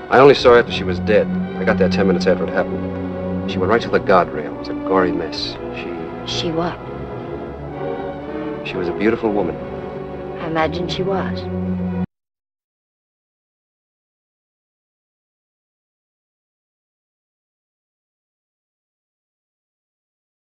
I only saw her after she was dead. I got there 10 minutes after it happened. She went right to the guardrail. It was a gory mess. She what? She was a beautiful woman. I imagine she was.